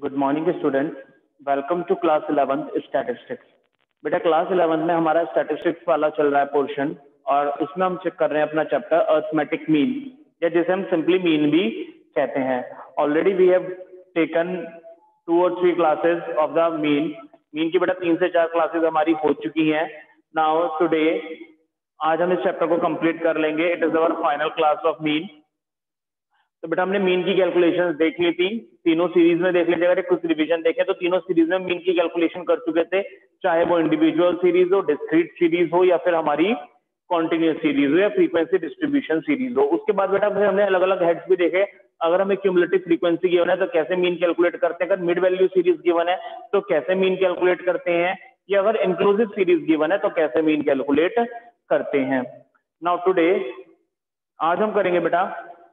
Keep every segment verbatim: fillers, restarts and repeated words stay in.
Good morning students, welcome to class eleventh statistics. बेटा class eleventh में हमारा statistics वाला चल रहा है पोर्शन, और उसमें हम चेक कर रहे हैं अपना चैप्टर अर्थमेटिक मीन, या जिसे हम सिंपली मीन भी कहते हैं। Already we have taken two और three classes of the mean. Mean की बेटा तीन से चार क्लासेस हमारी हो चुकी हैं। नाउ टुडे आज हम इस चैप्टर को कंप्लीट कर लेंगे। It is our final class of mean. तो बेटा हमने मीन की कैलकुलेशंस देख ली थी, तीनों सीरीज में देख लीजिए। अगर एक कुछ रिवीजन देखें तो तीनों सीरीज में मीन की कैलकुलेशन कर चुके थे, चाहे वो इंडिविजुअल सीरीज हो, डिस्क्रीट सीरीज हो, या फिर हमारी कॉन्टिन्यूस सीरीज हो, या फ्रीक्वेंसी डिस्ट्रीब्यूशन सीरीज हो। उसके बाद बेटा फिर हमने अलग अलग हेड्स भी देखे। अगर हमें क्यूमुलेटिव फ्रीक्वेंसी गिवन है तो कैसे मीन कैलकुलेट करते हैं, अगर मिड वैल्यू सीरीज गिवन है तो कैसे मीन कैलकुलेट करते हैं, या अगर इंक्लूसिव सीरीज गिवन है तो कैसे मीन कैलकुलेट करते हैं। नाउ टुडे आज हम करेंगे बेटा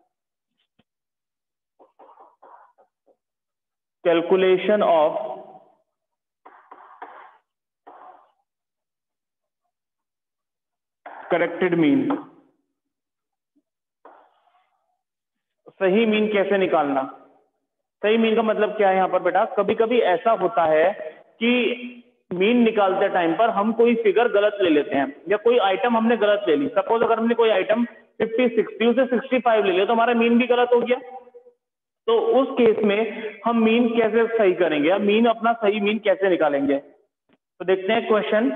कैलकुलेशन ऑफ करेक्टेड मीन। सही मीन कैसे निकालना। सही मीन का मतलब क्या है यहाँ पर बेटा, कभी कभी ऐसा होता है कि मीन निकालते टाइम पर हम कोई फिगर गलत ले लेते हैं, या कोई आइटम हमने गलत ले ली। सपोज अगर हमने कोई आइटम फिफ्टी सिक्सटी उसे सिक्सटी फाइव ले लिया तो हमारा मीन भी गलत हो गया। तो उस केस में हम मीन कैसे सही करेंगे, या मीन अपना सही मीन कैसे निकालेंगे। तो देखते हैं question.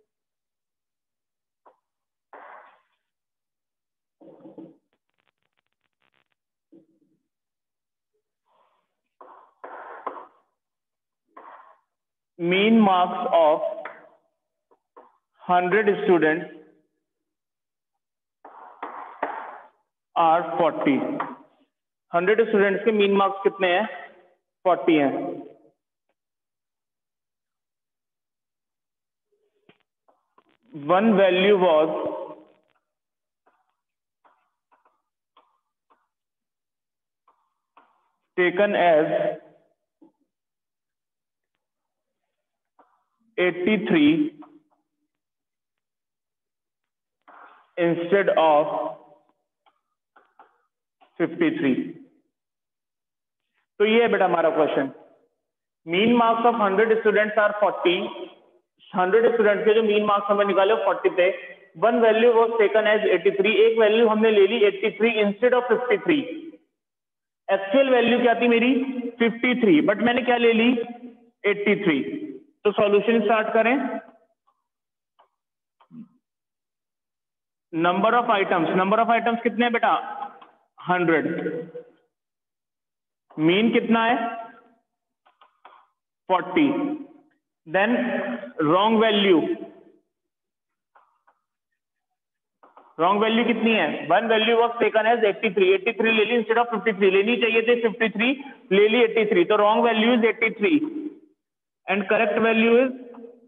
Mean marks of hundred students are forty. Hundred students के मीन मार्क्स कितने हैं? फोर्टी हैं। One value was taken as eighty three instead of fifty three. तो ये है बेटा हमारा question. Mean marks of hundred students are forty. Hundred students के जो मीन मार्क्स हमें निकाले फोर्टी थे। One value was taken as eighty three. एक वैल्यू हमने ले ली eighty three instead of fifty three. Actual value क्या थी मेरी? फिफ्टी थ्री, बट मैंने क्या ले ली? Eighty three. तो सॉल्यूशन स्टार्ट करें। Number of items, number of items कितने हैं बेटा? हंड्रेड। मीन कितना है? Forty. Then wrong value, wrong value कितनी है? One value was taken as eighty three. Eighty three ले ली इंस्टेड ऑफ फिफ्टी थ्री। लेनी चाहिए थी फिफ्टी थ्री, ले ली एट्टी थ्री। तो wrong value is eighty three and correct value is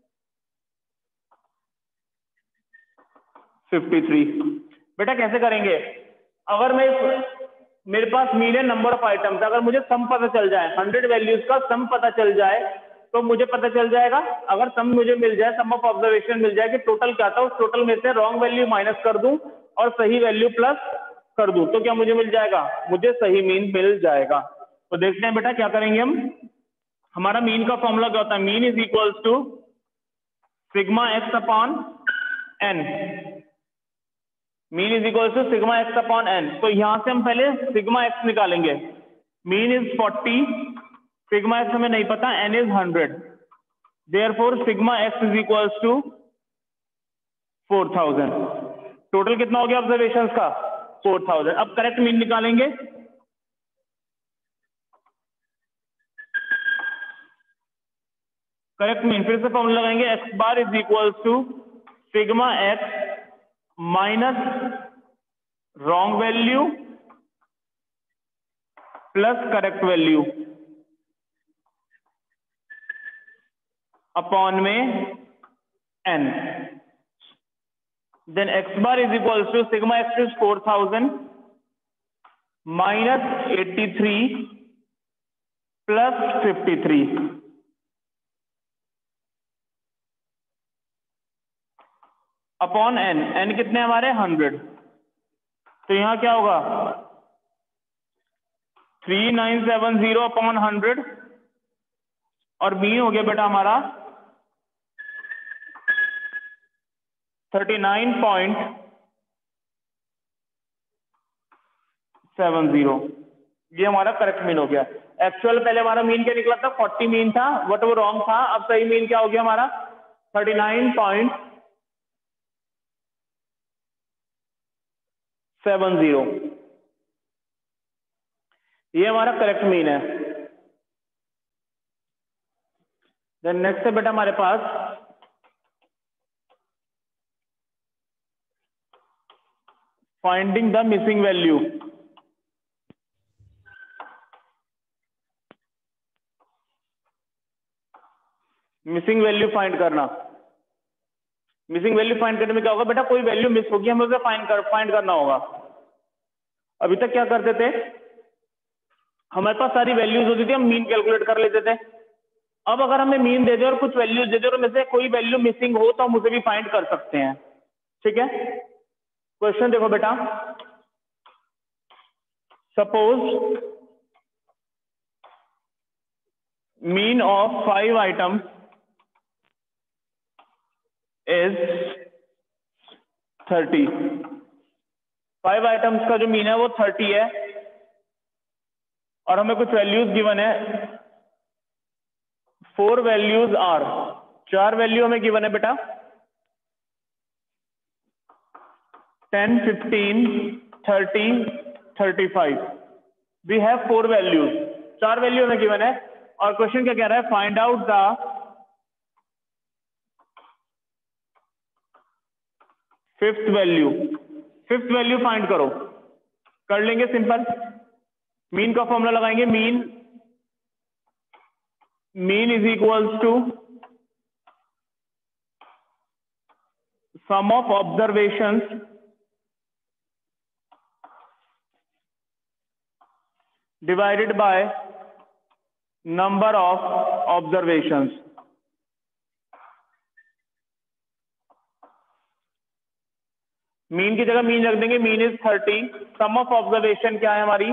fifty three. बेटा कैसे करेंगे? अगर मैं मेरे पास मीन है नंबर ऑफ आइटम्स, अगर मुझे सम पता चल जाए, हंड्रेड वैल्यूज का सम पता चल जाए तो मुझे पता चल जाएगा। अगर सम मुझे मिल जाए, सम ऑफ ऑब्जर्वेशन मिल जाए कि टोटल क्या था, उस टोटल में से रॉन्ग वैल्यू माइनस कर दूं और सही वैल्यू प्लस कर दूं, तो क्या मुझे मिल जाएगा? मुझे सही मीन मिल जाएगा। तो देखते हैं बेटा क्या करेंगे हम। हमारा मीन का फॉर्मूला क्या होता है? Mean is equals to sigma x upon n. Mean is equal to sigma x upon n. तो यहां से हम पहले सिग्मा एक्स निकालेंगे। Mean is forty, sigma x हमें नहीं पता, n is hundred. Therefore sigma x is equal to four thousand. Total कितना हो गया ऑब्जर्वेशंस का? Four thousand. अब करेक्ट मीन निकालेंगे। करेक्ट मीन फिर से फॉर्मूला लगाएंगे। X bar is equal to sigma x minus wrong value plus correct value upon में n. Then x bar is equal to sigma x is four thousand minus eighty three plus fifty three upon n. N कितने हमारे? Hundred. तो यहां क्या होगा? Three nine seven zero upon hundred और मीन हो गया बेटा हमारा thirty nine point seven zero. ये हमारा करेक्ट मीन हो गया। एक्चुअल पहले हमारा मीन क्या निकला था, फोर्टी मीन था, बट वो रॉन्ग था। अब सही मीन क्या हो गया हमारा, thirty nine point seven zero. ये हमारा करेक्ट मीन है। देन नेक्स्ट है बेटा हमारे पास finding the missing value. Missing value find करना। मिसिंग वैल्यू फाइंड करने में क्या होगा बेटा, कोई वैल्यू मिस होगी, हमें उसे फाइंड कर फाइंड करना होगा। अभी तक क्या करते थे, हमारे पास सारी वैल्यूज होती थी, हम मीन कैलकुलेट कर लेते थे। अब अगर हमें मीन दे दे और कुछ वैल्यूज दे दे और में से कोई वैल्यू मिसिंग हो तो हम उसे भी फाइंड कर सकते हैं। ठीक है, क्वेश्चन देखो बेटा, suppose mean of five items is thirty. Five items का जो मीन है वो थर्टी है और हमें कुछ वैल्यूज गिवन है। फोर वैल्यूज आर, चार वैल्यू हमें गिवन है बेटा, ten, fifteen, thirty, thirty five. We have four values, चार वैल्यू हमें गिवन है और क्वेश्चन क्या कह रहा है, find out the fifth value. Fifth value find करो। कर लेंगे सिंपल, मीन का फॉर्मूला लगाएंगे। Mean mean is equals to sum of observations divided by number of observations. Mean की जगह मीन रख देंगे, mean is thirty. Sum of observation क्या है हमारी,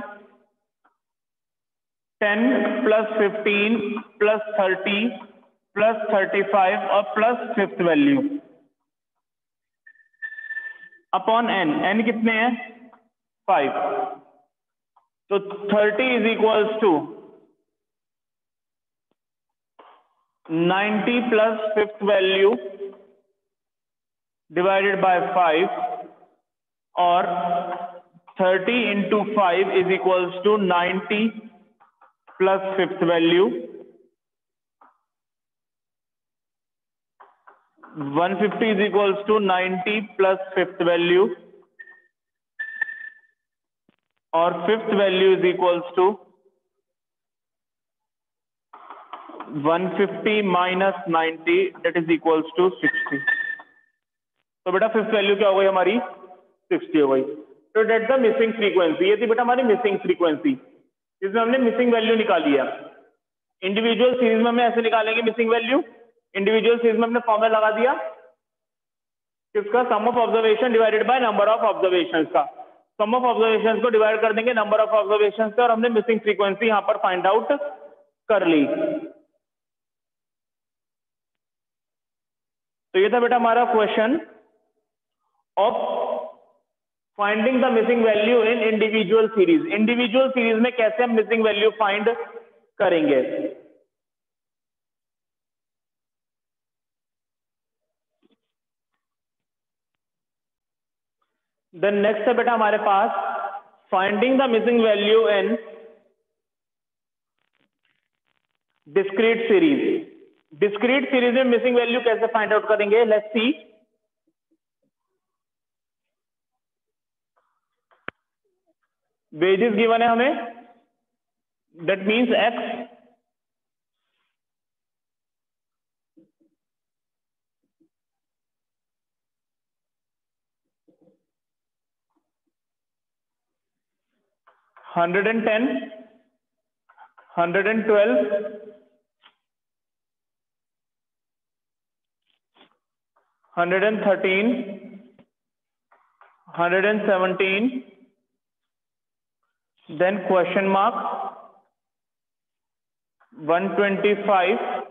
ten plus fifteen plus thirty plus thirty five और plus fifth value upon n. N कितने हैं, फाइव। तो thirty is equals to ninety plus fifth value divided by five और thirty into five is equals to ninety plus fifth value. One fifty is equals to ninety plus fifth value और fifth value is equals to one fifty minus ninety, that is equals to sixty. तो बेटा fifth value क्या हो गई हमारी, sixty हो गई। तो डेट द मिसिंग फ्रीक्वेंसी। ये थी बेटा हमारी मिसिंग फ्रीक्वेंसी, जिसमें हमने मिसिंग वैल्यू निकाली है। इंडिविजुअल सीरीज में हम ऐसे निकालेंगे मिसिंग वैल्यू। इंडिविजुअल सीरीज में हमने फॉर्मूला लगा दिया किसका, sum of observation divided by number of observations का। सम ऑफ ऑब्जर्वेशंस को डिवाइड कर देंगे नंबर ऑफ ऑब्जर्वेशंस से और हमने मिसिंग फ्रीक्वेंसी यहां पर फाइंड आउट कर ली। तो ये था बेटा हमारा question of finding the missing value in individual series. Individual series में कैसे हम मिसिंग वैल्यू फाइंड करेंगे। देन नेक्स्ट है बेटा हमारे पास finding the missing value in discrete series. Discrete series में मिसिंग वैल्यू कैसे फाइंड आउट करेंगे, लेट्स सी। वेजेस गिवन है हमें, that means x hundred and ten, hundred and twelve, hundred and thirteen, hundred and seventeen, then question mark one twenty five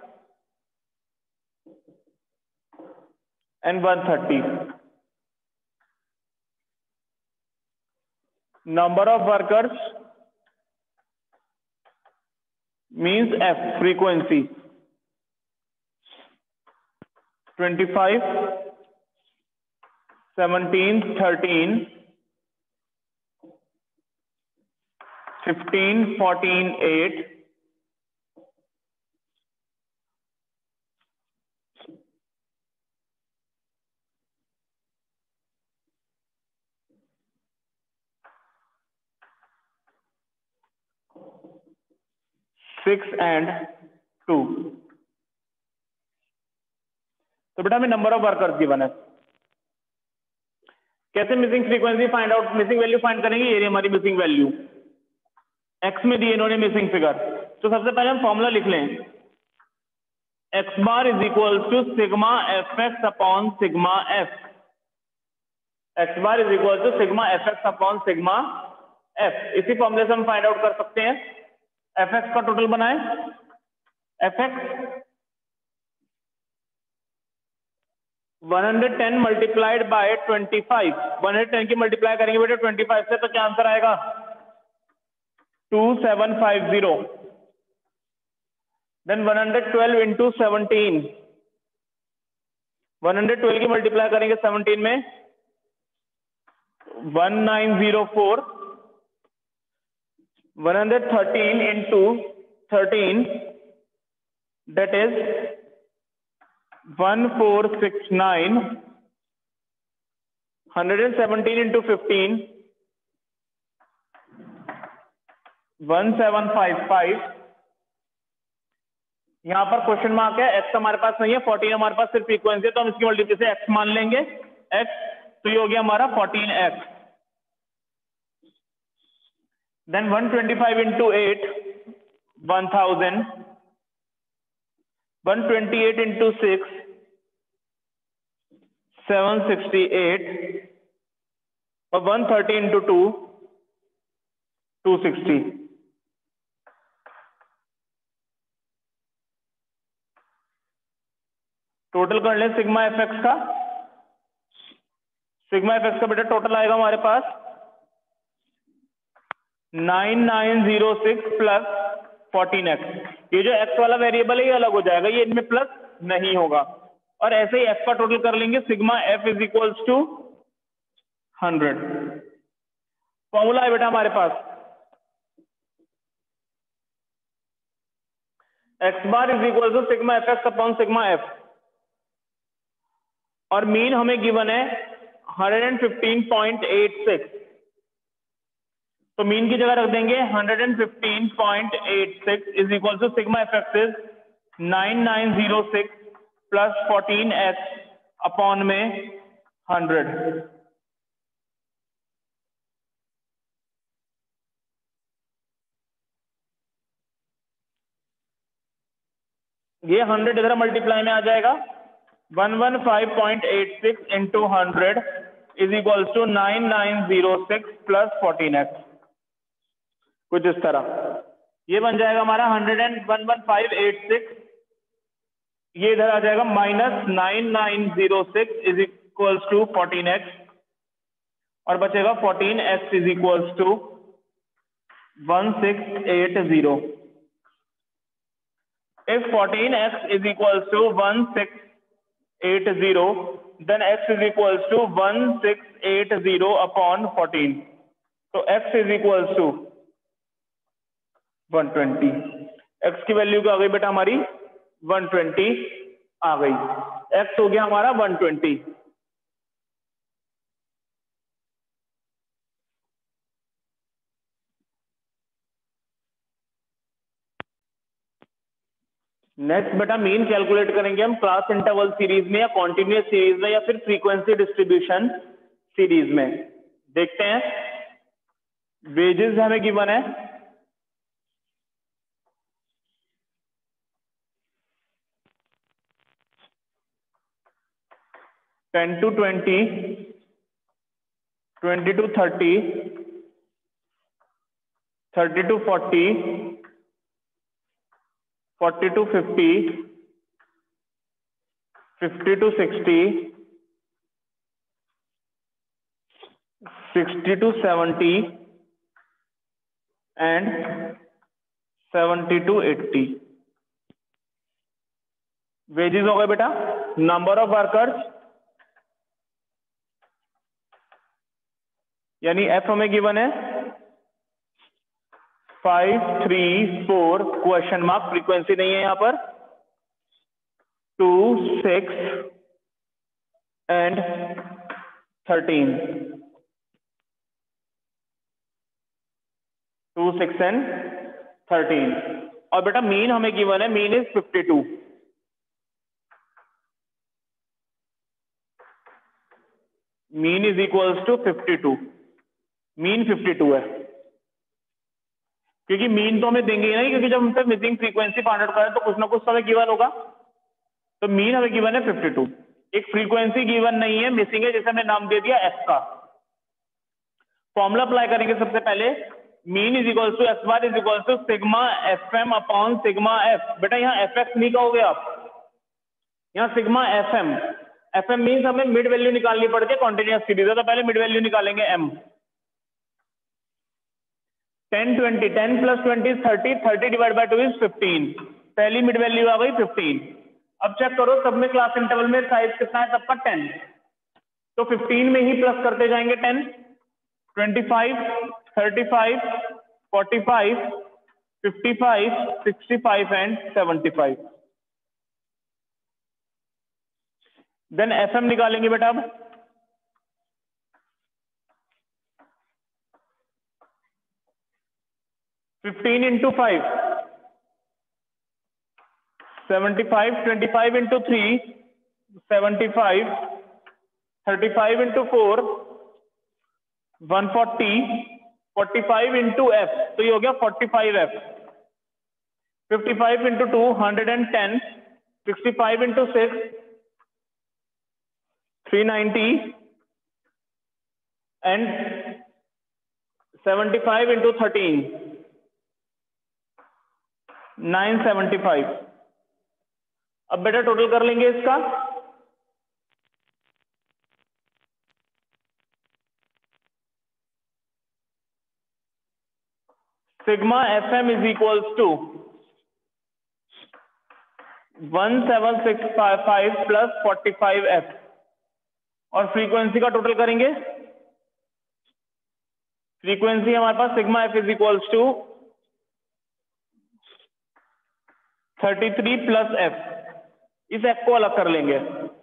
and one thirty. Number of workers means F, frequency. twenty-five, seventeen, thirteen, fifteen, fourteen, eight, six and two. तो बेटा हमें number of workers given है। कैसे missing frequency find out, missing value find करेंगे? ये हमारी missing value x में दी इन्होंने मिसिंग फिगर। तो सबसे पहले हम फॉर्मूला लिख लें, x bar is equal to sigma F x upon sigma F. X bar is equal to sigma F x upon sigma f. इसी फॉर्मूले से हम फाइंड आउट कर सकते हैं। एफ एक्स का टोटल बनाए, f x one hundred ten multiplied by twenty five, one hundred ten की मल्टीप्लाई करेंगे बेटे ट्वेंटी फाइव से, तो क्या आंसर आएगा? Two seven five zero. Then one hundred twelve into seventeen, one hundred twelve की मल्टीप्लाई करेंगे सेवनटीन में, one nine zero four. One hundred thirteen into thirteen, that is one four six nine. one hundred seventeen into fifteen, one seven five five. यहां पर question mark है, x हमारे पास नहीं है, fourteen हमारे पास सिर्फ फ्रीक्वेंसी है, तो हम इसकी मल्टीप्लाई से एक्स मान लेंगे, एक्स, तो ये हो गया हमारा fourteen x. Then one twenty five into eight, one thousand. One twenty eight into six, seven sixty eight. और one thirty into two, two sixty. Total कर लें सिग्मा एफ एक्स का। सिग्मा एफ एक्स का बेटा total आएगा हमारे पास nine nine zero six plus fourteen x. ये जो एक्स वाला वेरिएबल है ये अलग हो जाएगा, ये इनमें प्लस नहीं होगा। और ऐसे ही एफ का टोटल कर लेंगे, sigma F is equals to hundred. Formula है बेटा हमारे पास, x bar is equal to sigma F x upon sigma f, और मीन हमें गिवन है one fifteen point eight six. तो मीन की जगह रख देंगे one fifteen point eight six is equal to sigma F x is nine nine zero six plus fourteen x upon में hundred. ये हंड्रेड इधर मल्टीप्लाई में आ जाएगा, one one five point eight six into hundred is equal to nine nine zero six plus fourteen x. कुछ इस तरह ये बन जाएगा हमारा hundred and one one five eight six, ये इधर आ जाएगा minus nine nine zero six is equals to fourteen x, और बचेगा fourteen x is equals to one six eight zero. If fourteen x is equals to one six eight zero, then x is equals to one six eight zero upon fourteen. तो x is equals to one twenty. X की value क्या आ गई बेटा हमारी? One twenty आ गई। X हो गया हमारा वन ट्वेंटी। नेक्स्ट बेटा मीन कैलकुलेट करेंगे हम क्लास इंटरवल सीरीज में, या कॉन्टिन्यूअस सीरीज में, या फिर फ्रीक्वेंसी डिस्ट्रीब्यूशन सीरीज में। देखते हैं, वेजेस हमें गिवन है ten to twenty, twenty to thirty, thirty to forty, forty to fifty, fifty to sixty, sixty to seventy and seventy to eighty. Wages हो गए बेटा, नंबर ऑफ वर्कर्स यानी f हमें गिवन है five three four question mark, frequency नहीं है यहां पर, two six and thirteen, two six and thirteen. और बेटा मीन हमें गिवन है, mean is fifty two. Mean is equals to fifty two. Mean fifty two है क्योंकि मीन तो हमें देंगे ही नहीं, क्योंकि जब हम पे मिसिंग फ्रीक्वेंसी फाइंड आउट करें तो कुछ ना कुछ तो हमें गिवन होगा। तो मीन हमें गिवन है फिफ्टी टू। एक फ्रीक्वेंसी गिवन नहीं है, मिसिंग है, जैसे हमने नाम दे दिया एफ का। फॉर्मूला अप्लाई करेंगे सबसे पहले, mean is equal to f bar is equal to sigma F M upon sigma f. बेटा यहाँ एफ एक्स नहीं कहोगे आप, यहाँ sigma F m. F m means हमें मिड वैल्यू निकालनी पड़ती है, कॉन्टिन्यूअस सीरीज है तो पहले मिड वैल्यू निकालेंगे m. Ten twenty, ten plus twenty thirty, thirty divide by two is fifteen. पहली मिड वैल्यू आ गई फिफ्टीन। अब चेक करो सब में क्लास इंटरवल में साइज कितना है सबका, टेन। तो फिफ्टीन में ही प्लस करते जाएंगे ten, twenty five, thirty five, forty five, fifty five, sixty five and seventy five. Then F M निकालेंगे बेटा। अब fifteen into five, seventy five, twenty five into three, seventy five, thirty five into four, one forty, forty five into F, तो ये हो गया forty five F. Fifty five into two, hundred and ten, sixty five into six, three ninety and seventy five into thirteen, nine seventy five. अब बेटा total कर लेंगे इसका, sigma F M is equals to one seven six five plus forty five F, और frequency का total करेंगे। Frequency हमारे पास sigma F is equals to thirty three plus F. इस एफ को अलग कर लेंगे।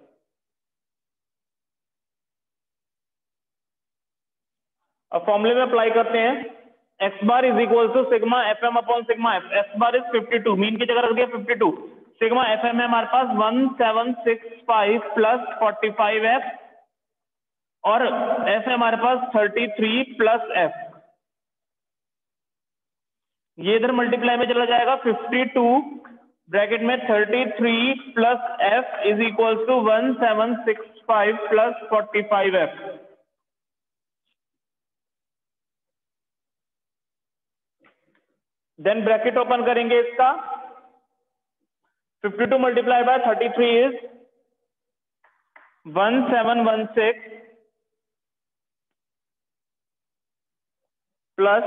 अब फॉर्मूले में अप्लाई करते हैं, X bar is equal to sigma F M upon sigma F. X bar is fifty two, mean की जगह रख दिया fifty two. Sigma F M है हमारे पास one seven six five plus forty five F, और एफ है हमारे पास थर्टी थ्री प्लस एफ। ये इधर मल्टीप्लाई में चला जाएगा, फिफ्टी टू ब्रैकेट में thirty three plus F is equal to one seven six five plus forty five F. Then bracket open करेंगे इसका, fifty two multiply by thirty three is one seven one six plus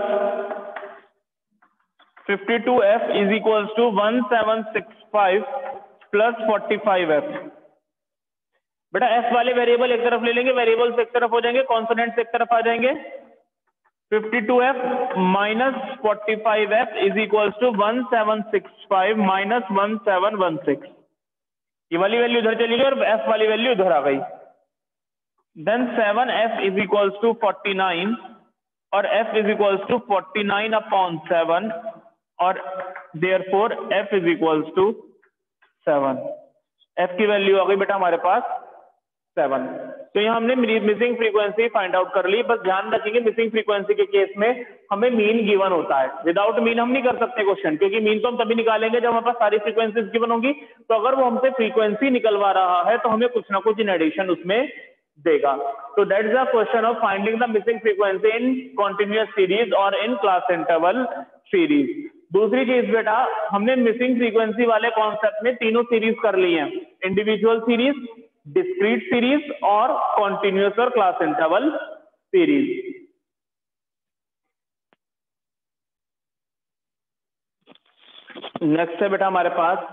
fifty two F is equals to one seven six five plus forty five F. बेटा F वाले variable एक तरफ ले लेंगे, variables एक तरफ हो जाएंगे, कॉन्सोनेंट्स एक तरफ आ जाएंगे। Fifty two F minus forty five F is equals to one seven six five minus one seven one six. ये वाली वैल्यू उधर चली गई और एफ वाली वैल्यू उधर आ गई। Then seven F is equals to forty nine, और f is equals to forty nine upon seven, और therefore f is equals to seven. f की वैल्यू आ गई बेटा हमारे पास सेवन। तो यहाँ हमने मिसिंग फ्रीक्वेंसी फाइंड आउट कर ली। बस ध्यान रखेंगे मिसिंग फ्रीक्वेंसी के केस में हमें मीन गिवन होता है, विदाउट मीन हम नहीं कर सकते क्वेश्चन, क्योंकि मीन तो हम तभी निकालेंगे जब हमारे पास सारी फ्रीक्वेंसीज गिवन होंगी। तो अगर वो हमसे फ्रीक्वेंसी निकलवा रहा है तो हमें कुछ ना कुछ इन एडिशन उसमें देगा। तो that is the question of finding the missing frequency in continuous series और इन क्लास इंटरवल सीरीज। दूसरी चीज बेटा, हमने मिसिंग फ्रीक्वेंसी वाले कॉन्सेप्ट में तीनों सीरीज कर ली हैं, इंडिविजुअल सीरीज, डिस्क्रीट सीरीज और कॉन्टिन्यूअस और क्लास इंटरवल सीरीज। नेक्स्ट है बेटा हमारे पास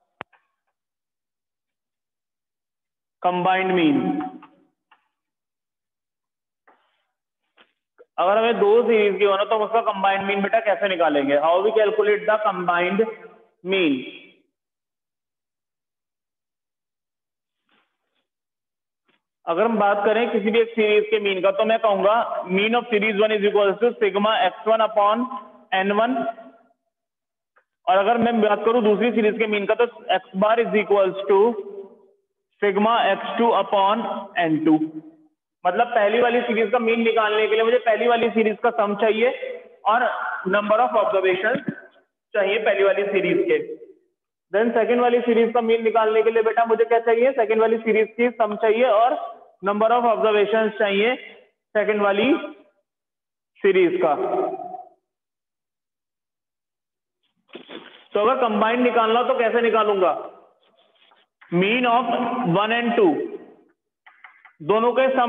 कंबाइंड मीन। अगर हमें दो सीरीज की हो ना तो हम उसका कंबाइंड मीन बेटा कैसे निकालेंगे? How we calculate the combined mean? अगर हम बात करें किसी भी एक सीरीज के मीन का तो मैं कहूंगा mean of series one is equal to sigma X one upon N one. और अगर मैं बात करूं दूसरी सीरीज के मीन का तो X bar is equals to sigma X two upon N two. मतलब पहली वाली सीरीज का मीन निकालने के लिए मुझे पहली वाली सीरीज का सम चाहिए और नंबर ऑफ ऑब्जर्वेशन चाहिए पहली वाली सीरीज के। देन सेकंड वाली सीरीज का मीन निकालने के लिए बेटा मुझे क्या चाहिए? सेकंड वाली सीरीज की सम चाहिए और नंबर ऑफ ऑब्जर्वेशन चाहिए सेकंड वाली सीरीज का। तो अगर कंबाइंड निकालना तो कैसे निकालूंगा? Mean of one and two दोनों के सम,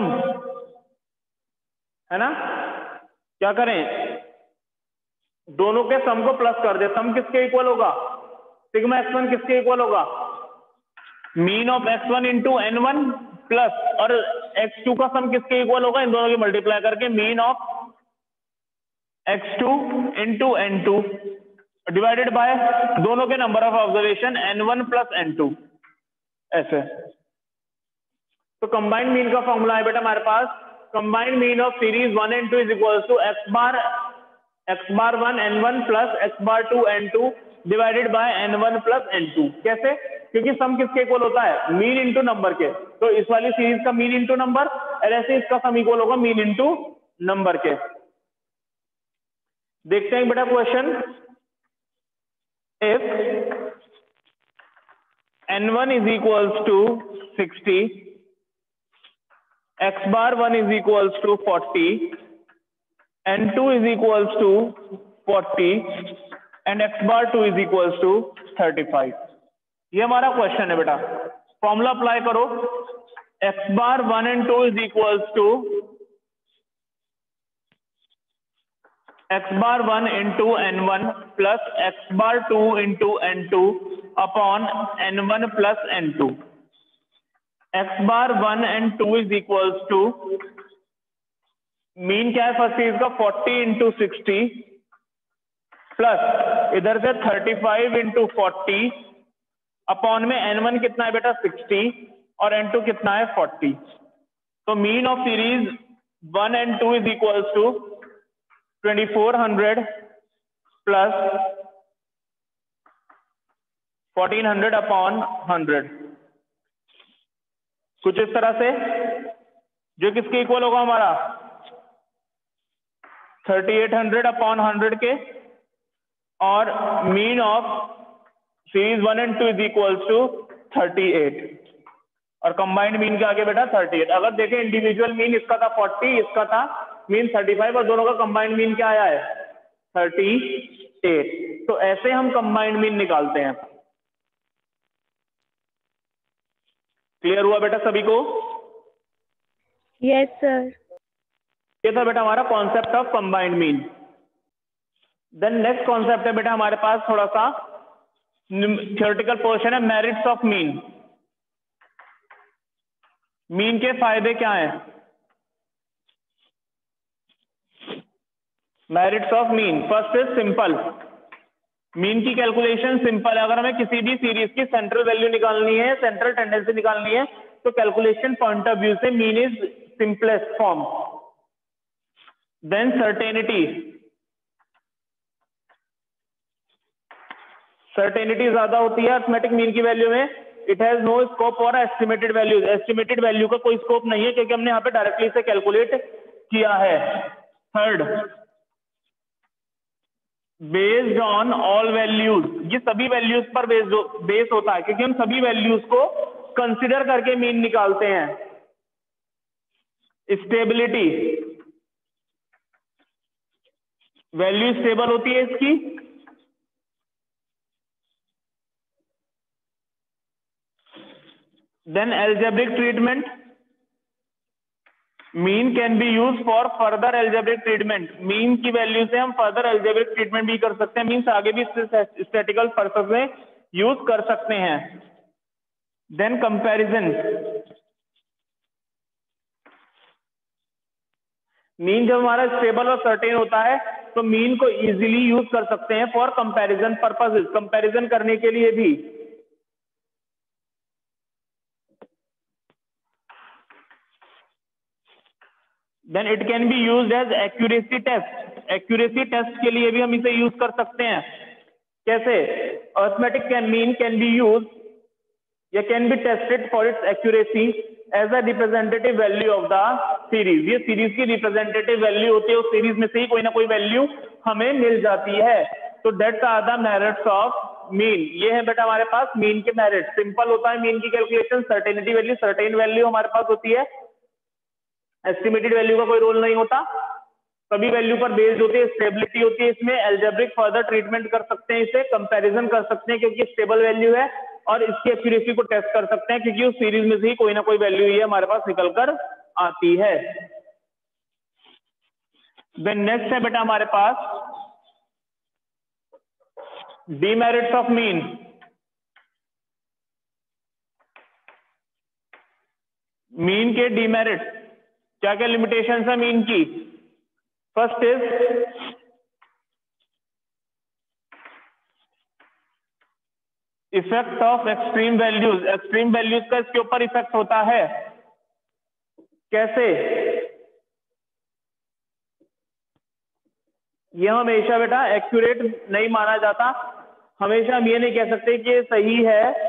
है ना? क्या करें? दोनों के सम को प्लस कर दे। सम किसके इक्वल होगा? सिग्मा एक्स वन किसके इक्वल होगा? Mean of X one into N one plus और एक्स टू का सम किसके इक्वल होगा? इन दोनों की मल्टीप्लाई करके mean of X two into N two divided by दोनों के number of observation N one plus N two. ऐसे तो कंबाइंड मीन का फॉर्मूला है बेटा हमारे पास combined mean of series one and two is equal to X bar X bar one N one plus X bar two N two divided by N one plus N two. कैसे? क्योंकि सम किसके equal होता है? Mean into number के। तो इस वाली series का मीन इंटू नंबर और ऐसे इसका सम इक्वल होगा मीन इंटू नंबर के। देखते हैं बेटा question. If N one is equals to sixty, X bar one is equals to forty, N two is equals to forty and X bar two is equals to thirty five. ये हमारा question है बेटा। Formula apply करो। X bar one and two is equals to X bar one into N one plus X bar to into N two upon N one plus N two. X bar one and two is equals to mean क्या है first series का? Forty into sixty plus इधर से thirty five into forty upon में N one कितना है बेटा? Sixty और एन टू कितना है? फोर्टी। तो mean of series one and two is equals to twenty four hundred plus fourteen hundred upon hundred. कुछ इस तरह से जो किसके इक्वल होगा हमारा? Thirty eight hundred upon hundred के। और mean of series one and two is equals to thirty eight और कंबाइंड मीन के आगे बेटा थर्टी एट। अगर देखें इंडिविजुअल मीन इसका था फोर्टी, इसका था मीन थर्टी फाइव और दोनों का कंबाइंड मीन क्या आया है? Thirty eight. तो ऐसे हम कंबाइंड मीन निकालते हैं। क्लियर हुआ बेटा सभी को? Yes sir. ये था बेटा हमारा concept of combined mean. Then next concept है बेटा हमारे पास थोड़ा सा थ्योरेटिकल पोर्शन है, मेरिट्स ऑफ मीन। मीन के फायदे क्या हैं? Merits of mean. First is simple. Mean की कैलकुलेशन सिंपल है। अगर हमें किसी भी सीरीज की सेंट्रल वैल्यू निकालनी है, सेंट्रल टेंडेंसी निकालनी है, तो कैलकुलेशन पॉइंट ऑफ व्यू से mean is simplest form. Then certainty. Certainty ज्यादा होती है अरिथमेटिक मीन की वैल्यू में। It has no scope for estimated values. Estimated value का कोई स्कोप नहीं है क्योंकि हमने यहाँ पे डायरेक्टली से कैलकुलेट किया है। Third, based on all values. ये सभी वैल्यूज पर बेस्ड बेस होता है क्योंकि हम सभी वैल्यूज को कंसिडर करके मीन निकालते हैं। स्टेबिलिटी, वैल्यू स्टेबल होती है इसकी। Then algebraic treatment, mean can be use for further algebraic treatment, mean की वैल्यू से हम फर्दर एल्जेब्रिक ट्रीटमेंट भी कर सकते हैं, मीन्स आगे भी स्टैटिस्टिकल पर्पस में यूज कर सकते हैं। देन कंपैरिजन, मीन जब हमारा स्टेबल और सर्टेन होता है तो मीन को इजीली यूज कर सकते हैं फॉर कंपैरिजन पर्पसेस, कंपैरिजन करने के लिए भी। Then it can be used as accuracy test, accuracy test के लिए भी हम इसे यूज कर सकते हैं। कैसे? Arithmetic can mean can be use या can be tested for its accuracy as a representative value of the series, ये सीरीज की रिप्रेजेंटेटिव वैल्यू होती है, उस सीरीज में से ही कोई ना कोई वैल्यू हमें मिल जाती है। तो that's are the merits of mean, ये है बेटा हमारे पास मीन के मेरिट। सिंपल होता है मीन की calculation, certainty value, certain value हमारे पास होती है, एस्टिमेटेड वैल्यू का कोई रोल नहीं होता, सभी वैल्यू पर बेस्ड होती है, स्टेबिलिटी होती है इसमें, एल्जेब्रिक फर्दर ट्रीटमेंट कर सकते हैं, इसे कंपैरिजन कर सकते हैं क्योंकि स्टेबल वैल्यू है, और इसकी एक्यूरेसी को टेस्ट कर सकते हैं क्योंकि उस सीरीज में से ही कोई ना कोई वैल्यू ये हमारे पास निकल कर आती है। देन नेक्स्ट है बेटा हमारे पास डीमेरिट्स ऑफ मीन। मीन के डीमेरिट्स, क्या क्या लिमिटेशंस है मीन की? First is effect of extreme values, extreme values का इसके ऊपर इफेक्ट होता है। कैसे? यह हमेशा बेटा एक्यूरेट नहीं माना जाता, हमेशा हम ये नहीं कह सकते कि ये सही है।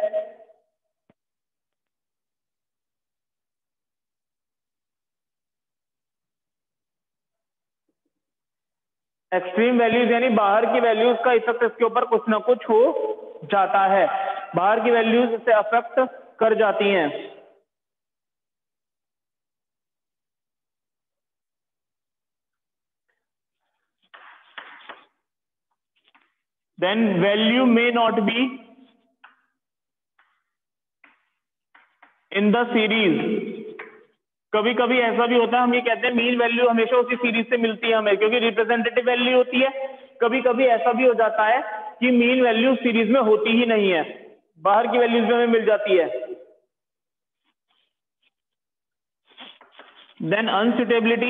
एक्सट्रीम वैल्यूज यानी बाहर की वैल्यूज का इफेक्ट इसके ऊपर कुछ ना कुछ हो जाता है, बाहर की वैल्यूज इसे अफेक्ट कर जाती हैं। Then value may not be in the series, कभी कभी ऐसा भी होता है, हम ये कहते हैं मीन वैल्यू हमेशा उसी सीरीज से मिलती है हमें क्योंकि रिप्रेजेंटेटिव वैल्यू होती है। कभी कभी ऐसा भी हो जाता है कि मीन वैल्यू सीरीज में होती ही नहीं है, बाहर की वैल्यूज में हमें मिल जाती है। देन अनसुटेबिलिटी,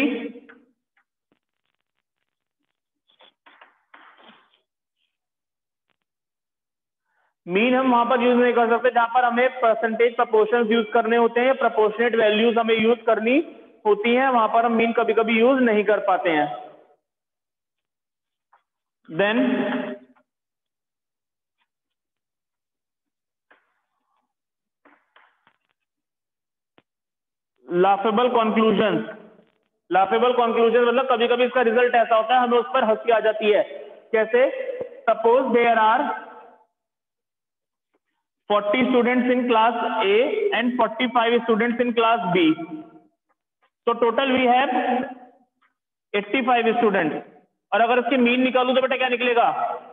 मीन हम वहां पर यूज नहीं कर सकते जहां पर हमें परसेंटेज प्रपोर्शन यूज करने होते हैं, प्रपोर्शनेट वैल्यूज हमें यूज करनी होती हैं, वहां पर हम मीन कभी कभी यूज नहीं कर पाते हैं। Then laughable conclusion, laughable conclusion मतलब कभी कभी इसका रिजल्ट ऐसा होता है हमें उस पर हंसी आ जाती है। कैसे? Suppose there are forty students in class A and forty-five students in class B. So total we have eighty-five students. और अगर इसकी मीन निकालूं तो बेटा क्या निकलेगा?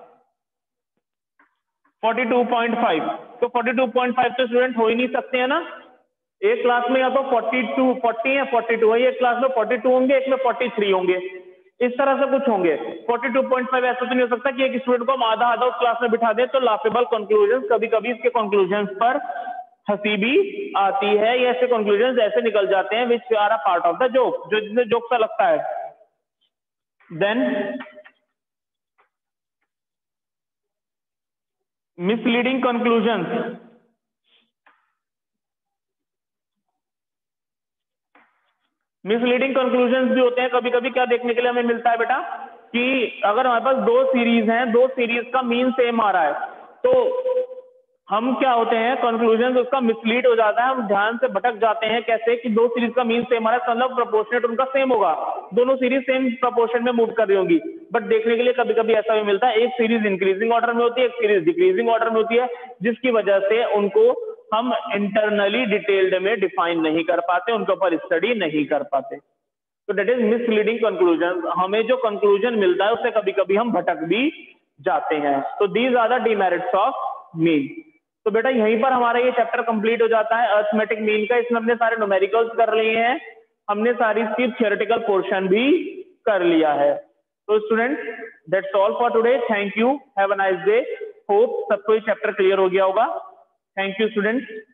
forty-two point five. तो forty-two point five तो स्टूडेंट हो ही नहीं सकते हैं ना, एक क्लास में या तो forty-two, forty है, forty-two है, एक क्लास में forty-two होंगे, एक में forty-three होंगे, इस तरह से कुछ होंगे। forty-two point five ऐसा तो नहीं हो सकता कि एक स्टूडेंट को हम आधा आधा उस क्लास में बिठा दें। तो लाफेबल कंक्लूजन, कभी कभी इसके कंक्लूजन पर हंसी भी आती है, या ऐसे कंक्लूजन ऐसे निकल जाते हैं which are a part of the joke, जो जिसमें जोक सा लगता है। Then misleading conclusion, misleading conclusion भी होते हैं कभी कभी। क्या देखने के लिए हमें मिलता है बेटा कि अगर हमारे पास दो सीरीज हैं, दो सीरीज का मीन सेम आ रहा है, तो हम क्या होते हैं कंक्लूजन उसका मिसलीड हो जाता है, हम ध्यान से भटक जाते हैं। कैसे? कि दो सीरीज का मीन सेम आ रहा है, मतलब प्रोपोर्शनेट उनका सेम होगा, दोनों सीरीज सेम प्रोपोर्शन में मूव कर रही होंगी। बट देखने के लिए कभी कभी ऐसा भी मिलता है एक सीरीज इंक्रीजिंग ऑर्डर में होती है, एक सीरीज डिक्रीजिंग ऑर्डर में होती है, जिसकी वजह से उनको हम इंटरनली डिटेल्ड में डिफाइन नहीं कर पाते, उनके ऊपर स्टडी नहीं कर पाते। तो दैट इज मिसलीडिंग कंक्लूजन, हमें जो कंक्लूजन मिलता है उससे कभी कभी हम भटक भी जाते हैं। तो these are the demerits of mean. तो बेटा यहीं पर हमारा ये चैप्टर कंप्लीट हो जाता है अरिथमेटिक मीन का। इसमें हमने सारे न्यूमेरिकल्स कर लिए हैं, हमने सारी सिर्फ थियोरेटिकल पोर्शन भी कर लिया है। तो students that's all for today, thank you, have a nice day. Hope सबको ये चैप्टर क्लियर हो गया होगा। Thank you students.